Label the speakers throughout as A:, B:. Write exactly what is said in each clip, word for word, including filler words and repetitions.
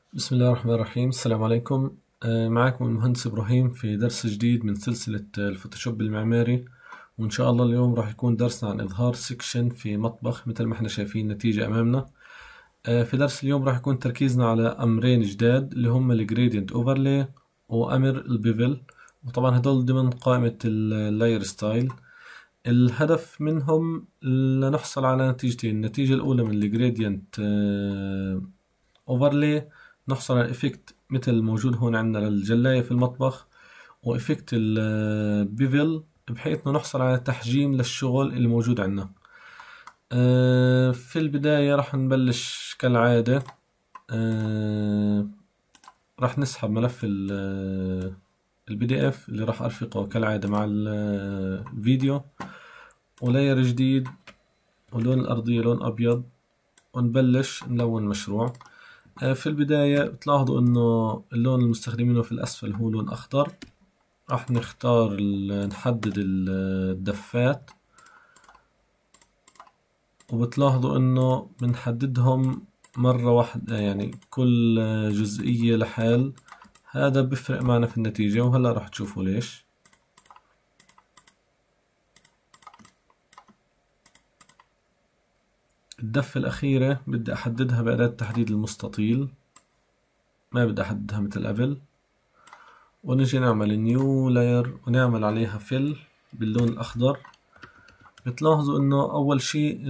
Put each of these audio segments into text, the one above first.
A: بسم الله الرحمن الرحيم. السلام عليكم. آه، معكم المهندس إبراهيم في درس جديد من سلسلة آه، الفوتوشوب المعماري. وإن شاء الله اليوم راح يكون درسنا عن إظهار سيكشن في مطبخ مثل ما احنا شايفين النتيجة أمامنا. آه، في درس اليوم راح يكون تركيزنا على أمرين جداد اللي هم الجريدينت اوفرلاي وأمر البيفل، وطبعا هدول ضمن قائمة اللاير ستايل. الهدف منهم لنحصل على نتيجتين. النتيجة الأولى من الجريدينت اوفرلاي نحصل على افكت مثل الموجود هون عندنا للجلاية في المطبخ، وافكت البيفل بحيث انه نحصل على تحجيم للشغل اللي موجود عندنا. آه، في البداية راح نبلش كالعادة. آه، راح نسحب ملف البي دي اف اللي راح ارفقه كالعادة مع الفيديو، ولاير جديد ولون الأرضية لون أبيض، ونبلش نلون مشروع. في البداية بتلاحظوا انه اللون المستخدمينه في الاسفل هو لون اخضر. راح نختار نحدد الدفات، وبتلاحظوا انه بنحددهم مرة واحدة، يعني كل جزئية لحال. هذا بيفرق معنا في النتيجة، وهلا راح تشوفوا ليش. الدفة الأخيرة بدي أحددها بأداة تحديد المستطيل، ما بدي أحددها مثل قبل. ونجي نعمل نيو لاير ونعمل عليها فيل باللون الأخضر. بتلاحظوا انه اول شيء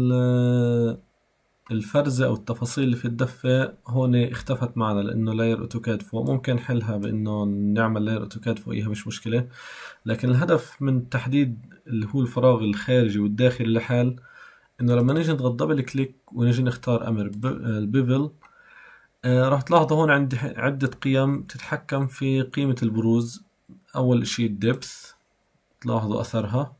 A: الفرزة او التفاصيل اللي في الدفة هون اختفت معنا لانه لاير اوتوكاد فوق. ممكن نحلها بانه نعمل لاير اوتوكاد فوقيها، مش مشكلة. لكن الهدف من تحديد اللي هو الفراغ الخارجي والداخلي لحال، انه لما نيجي نضغط دبل كليك ونيجي نختار امر البيفل، آه راح تلاحظوا هون عندي عدة قيم تتحكم في قيمة البروز. اول شيء الدبث، تلاحظوا اثرها.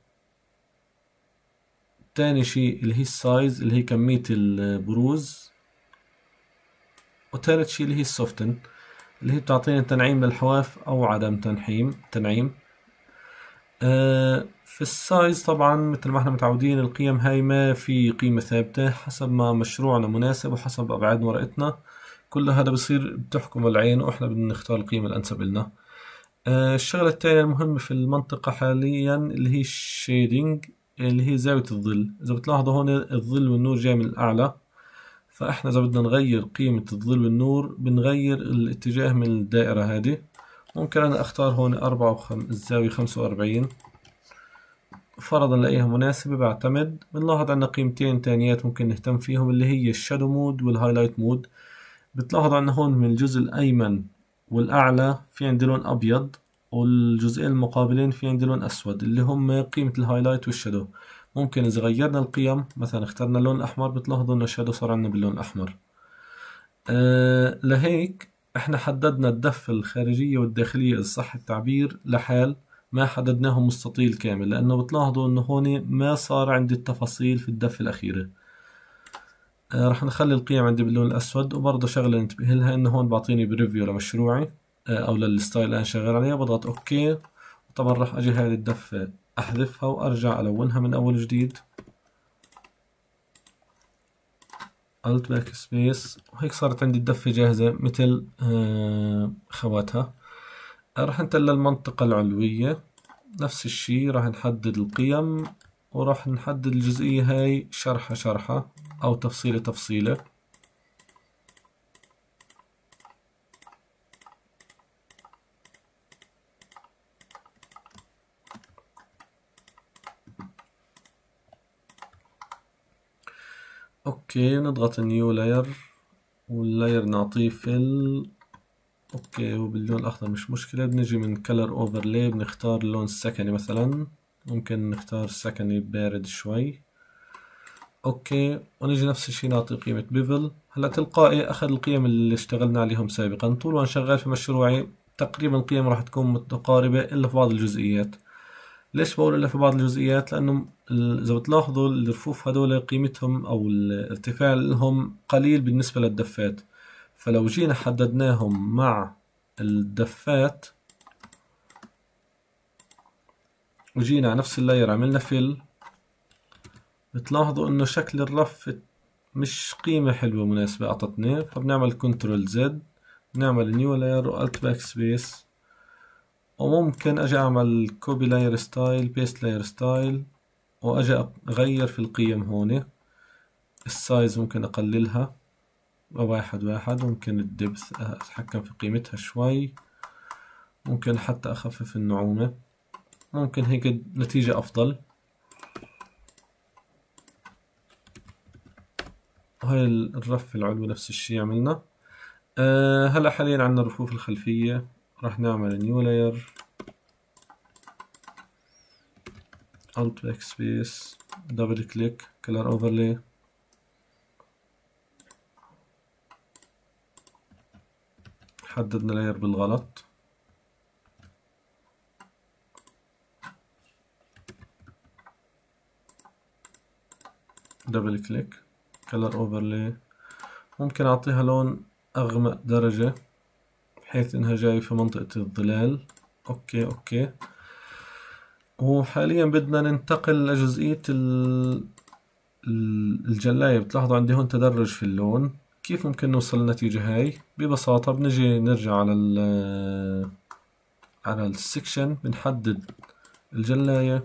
A: تاني شيء اللي هي السايز اللي هي كمية البروز. وثالث شيء اللي هي السوفتن اللي هي بتعطينا تنعيم للحواف أو عدم تنحيم تنعيم. آه في السايز طبعا مثل ما احنا متعودين القيم هاي ما في قيمة ثابتة، حسب ما مشروعنا مناسب وحسب أبعاد ورقتنا. كل هذا بصير بتحكم العين وإحنا بدنا نختار القيمة الأنسب لنا. آه الشغلة الثانية المهمة في المنطقة حاليا اللي هي الشيدينج، اللي هي زاوية الظل. إذا بتلاحظوا هون الظل والنور جاي من الأعلى، فإحنا إذا بدنا نغير قيمة الظل والنور بنغير الاتجاه من الدائرة هذه. ممكن أنا أختار هون أربعة وخم... الزاوية خمسة وأربعين فرضا لقيها مناسبة. بعتمد. بنلاحظ عندنا قيمتين تانيات ممكن نهتم فيهم اللي هي الشادو مود والهايلايت مود. بتلاحظ عندنا هون من الجزء الأيمن والأعلى في عندي لون أبيض، والجزئين المقابلين في عندي لون أسود اللي هم قيمة الهايلايت والشادو. ممكن إذا غيرنا القيم مثلا اخترنا اللون الأحمر، بتلاحظوا إنه الشادو صار عندنا باللون الأحمر. آه لهيك إحنا حددنا الدفة الخارجية والداخلية إذا صح التعبير لحال، ما حددناهم مستطيل كامل، لأنه بتلاحظوا إنه هون ما صار عندي التفاصيل في الدفة الأخيرة. آه راح نخلي القيم عندي باللون الأسود. وبرضه شغلة ننتبه لها إنه هون بعطيني بريفيو لمشروعي آه أو للستايل اللي أنا شغال عليه. بضغط أوكي. وطبعا راح أجي هذه الدفة أحذفها وأرجع ألونها من أول جديد. Alt باك سبيس، وهيك صارت عندي الدفة جاهزة مثل آه خواتها. راح ننتقل للمنطقة العلوية. نفس الشي راح نحدد القيم، وراح نحدد الجزئية هاي شرحة شرحة أو تفصيلة تفصيلة. اوكي، نضغط نيو لاير، واللاير نعطيه فيل. اوكي، وباللون الاخضر مش مشكلة. بنجي من كلر اوفرلاي بنختار اللون السكني مثلا. ممكن نختار سكني بارد شوي. اوكي، ونجي نفس الشي نعطي قيمة بيفل. هلا تلقائي اخذ القيم اللي اشتغلنا عليهم سابقا. طول ما شغال في مشروعي تقريبا القيم راح تكون متقاربة الا في بعض الجزئيات. ليش بقول الا في بعض الجزئيات؟ لانه اذا بتلاحظوا الرفوف هذول قيمتهم او الارتفاع لهم قليل بالنسبة للدفات، فلو جينا حددناهم مع الدفات وجينا على نفس اللاير عملنا فيل، بتلاحظوا انه شكل الرف مش قيمة حلوة مناسبة اعطتني. فبنعمل كنترول زد نعمل نيو لاير والت باك سبيس، وممكن اجي اعمل كوبي لاير ستايل بيست لاير ستايل، واجي اغير في القيم هون. السايز ممكن اقللها واحد واحد، ممكن الدبث اتحكم في قيمتها شوي، ممكن حتى اخفف النعومة، ممكن هيك نتيجة افضل. هاي الرف العلوي نفس الشي عملنا. أه هلا حاليا عنا الرفوف الخلفية، راح نعمل نيو لاير الت باك سبيس دبل كليك كلر اوفرلاي، حددنا لاير بالغلط، دبل كليك كلر اوفرلاي. ممكن اعطيها لون اغمق درجة بحيث انها جاي في منطقة الظلال. اوكي اوكي. وحاليا بدنا ننتقل لجزئية الجلاية. بتلاحظوا عندي هون تدرج في اللون. كيف ممكن نوصل للنتيجة هاي؟ ببساطة بنجي نرجع على ال على السكشن، بنحدد الجلاية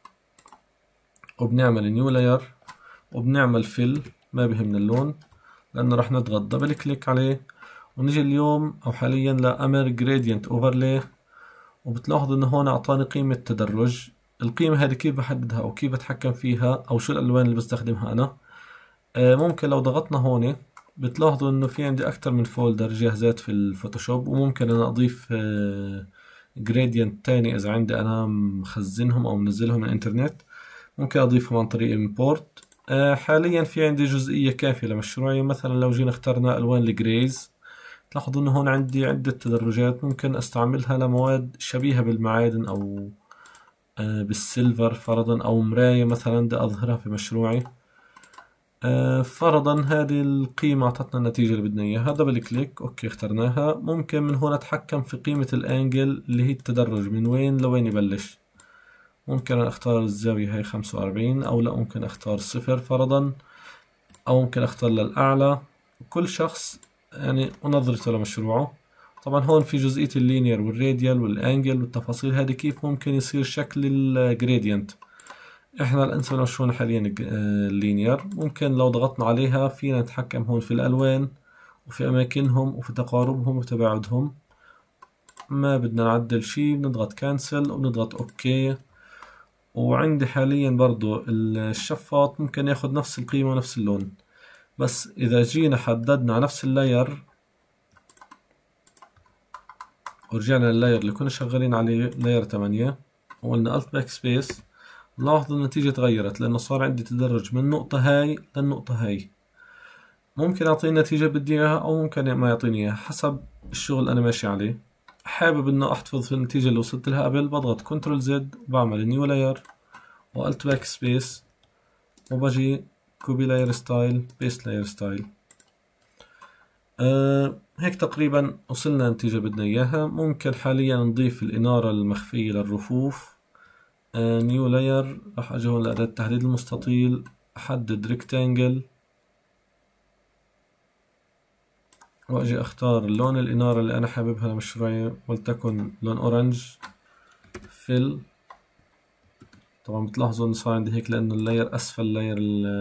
A: وبنعمل نيو لاير وبنعمل فيل، ما بهمنا اللون لأنه راح نضغط دبل كليك عليه، ونجي اليوم أو حاليا لأمر جريدينت اوفرلاي، وبتلاحظوا إنه هون أعطاني قيمة تدرج. القيمة هذه كيف بحددها أو كيف بتحكم فيها أو شو الألوان اللي بستخدمها أنا؟ آه ممكن لو ضغطنا هون بتلاحظوا إنه في عندي أكثر من فولدر جاهزات في الفوتوشوب، وممكن أنا أضيف آه جريدينت تاني إذا عندي أنا مخزنهم أو منزلهم من الإنترنت، ممكن أضيفهم عن طريق إمبورت. آه حاليا في عندي جزئية كافية لمشروعي. مثلا لو جينا اخترنا ألوان الجريز، تلاحظوا إنه هون عندي عدة تدرجات ممكن أستعملها لمواد شبيهة بالمعادن أو آه بالسيلفر فرضا، أو مراية مثلا بدي أظهرها في مشروعي. آه فرضا هذه القيمة أعطتنا النتيجة اللي بدنا إياها، دبل كليك أوكي اخترناها. ممكن من هون أتحكم في قيمة الأنجل اللي هي التدرج من وين لوين يبلش. ممكن أختار الزاوية هاي خمسة وأربعين، أو لا ممكن أختار صفر فرضا، أو ممكن أختار للأعلى. كل شخص يعني ونظرته لمشروعه. طبعا هون في جزئية اللينير والراديال والأنجل والتفاصيل هذه كيف ممكن يصير شكل الجريدينت. احنا الانسى مشروعنا حاليا اللينير. ممكن لو ضغطنا عليها فينا نتحكم هون في الألوان وفي أماكنهم وفي تقاربهم وتباعدهم. ما بدنا نعدل شي بنضغط كانسل وبنضغط أوكي. وعندي حاليا برضو الشفاط ممكن ياخد نفس القيمة ونفس اللون، بس إذا جينا حددنا نفس اللاير ورجعنا لللاير اللي كنا شغالين عليه لاير ثمانية وقلنا الت باك سبيس، لاحظوا النتيجة تغيرت لأنه صار عندي تدرج من النقطة هاي للنقطة هاي. ممكن أعطيني النتيجة بدي إياها أو ممكن ما يعطيني إياها حسب الشغل اللي أنا ماشي عليه. حابب إنه أحتفظ في النتيجة اللي وصلت لها قبل، بضغط كنترول زد وبعمل نيو لاير والت باك سبيس، وبجي كوبي لاير ستايل بيست لاير ستايل. أه هيك تقريبا وصلنا للنتيجة بدنا إياها. ممكن حاليا نضيف الإنارة المخفية للرفوف. أه نيو لاير، راح أجي هون لأداة تحديد المستطيل، أحدد ريكتانجل، وأجي أختار لون الإنارة اللي أنا حاببها لمشروعي، ولتكن لون أورنج فيل. طبعا بتلاحظوا إنه صار عندي هيك لأنه اللاير أسفل لاير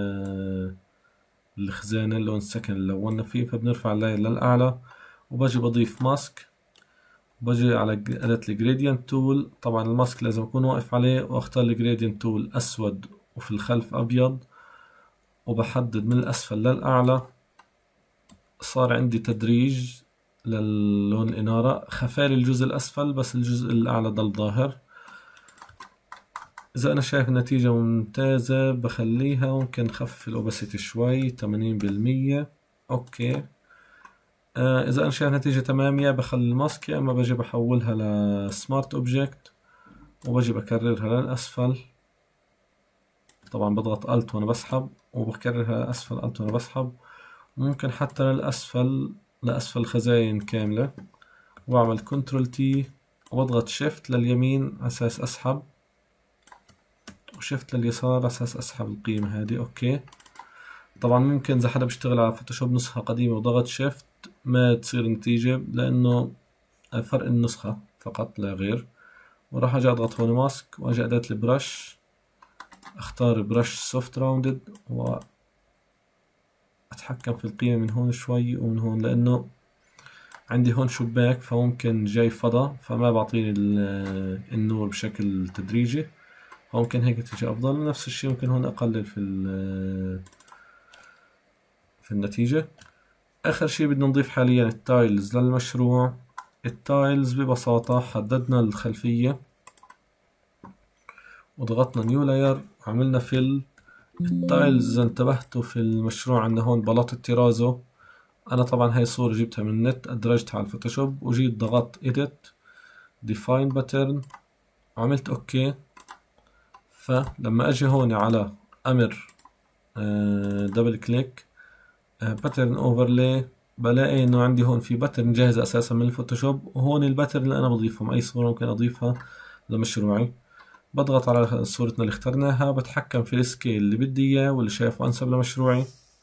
A: الخزانة اللون السكن اللي لونا فيه، فبنرفع اللاير للأعلى وبجي بضيف ماسك، بجي على أداة الجريدينت تول. طبعا الماسك لازم أكون واقف عليه، وأختار الجريدينت تول أسود وفي الخلف أبيض، وبحدد من الأسفل للأعلى. صار عندي تدريج للون الإنارة، خفالي الجزء الأسفل بس الجزء الأعلى ضل ظاهر. إذا أنا شايف النتيجة ممتازة بخليها، ممكن نخفف الأوباسيتي شوي ثمانين بالمية. أوكي. آه إذا أنا شايف نتيجة تمام، يا بخلي الماسك يا إما بجي بحولها لسمارت أوبجكت وبجي بكررها للأسفل. طبعا بضغط ألت وأنا بسحب وبكررها للأسفل، ألت وأنا بسحب. ممكن حتى للأسفل لأسفل خزاين كاملة، وبعمل كنترول تي وبضغط شيفت لليمين على أساس أسحب، وشيفت لليسار على أساس أسحب القيمة هذه. أوكي. طبعا ممكن إذا حدا بيشتغل على فوتوشوب نسخة قديمة وضغط شيفت ما تصير النتيجة لأنه فرق النسخة فقط لا غير. وراح أجي أضغط هون ماسك وأجي أداة البرش، أختار برش سوفت راوندد وأتحكم في القيمة من هون شوي ومن هون، لأنه عندي هون شباك فممكن جاي فضا فما بعطيني النور بشكل تدريجي، فممكن هيك تجي أفضل. نفس الشيء ممكن هون أقلل في في النتيجة. آخر شيء بدنا نضيف حاليا التايلز للمشروع. التايلز ببساطة حددنا الخلفية وضغطنا نيو لاير وعملنا فيل. التايلز إذا انتبهتوا في المشروع عندنا هون بلاط التيرازو، أنا طبعا هاي الصورة جبتها من النت أدرجتها على الفوتوشوب وجيت ضغطت إيديت ديفاين باترن وعملت أوكي. فلما أجي هون على أمر دبل كليك باترن اوفرلاي بلاقي انه عندي هون في باترن جاهزة اساسا من الفوتوشوب، وهون الباترن اللي انا بضيفهم، اي صورة ممكن اضيفها لمشروعي. بضغط على صورتنا اللي اخترناها، بتحكم في السكيل اللي بدي اياه واللي شايفه انسب لمشروعي.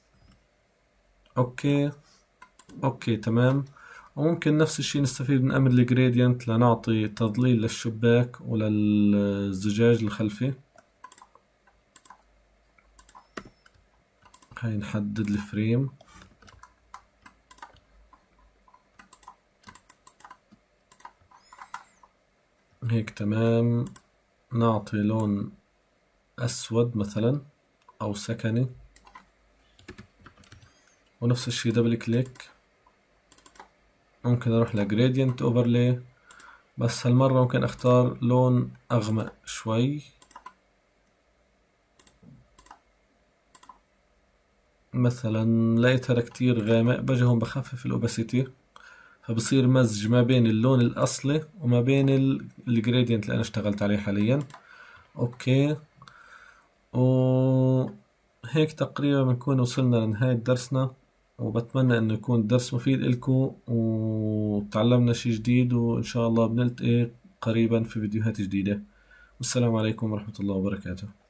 A: اوكي اوكي تمام. وممكن نفس الشيء نستفيد من امر الجريدينت لنعطي تظليل للشباك وللزجاج الخلفي. هاي نحدد الفريم هيك تمام. نعطي لون أسود مثلا أو سكني، ونفس الشي دبل كليك. ممكن أروح لجريدينت أوفرلاي، بس هالمرة ممكن أختار لون أغمق شوي مثلا. لقيتها كتير غامق، بجي هون بخفف الأوباسيتي فبصير مزج ما بين اللون الأصلي وما بين الجريدينت اللي أنا اشتغلت عليه حاليا. أوكي، وهيك تقريبا بنكون وصلنا لنهاية درسنا، وبتمنى إنه يكون الدرس مفيد إلكم وتعلمنا شي جديد، وإن شاء الله بنلتقي قريبا في فيديوهات جديدة. والسلام عليكم ورحمة الله وبركاته.